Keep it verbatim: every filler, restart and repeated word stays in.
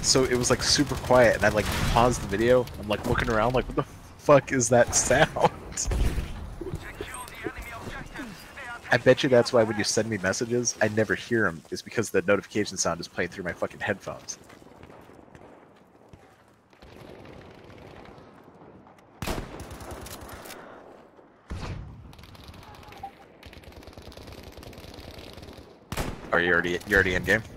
so it was like super quiet, and I like paused the video. I'm like looking around, like, what the fuck is that sound? I bet you that's why when you send me messages, I never hear them. Is because the notification sound is playing through my fucking headphones. Are you already? You already in game?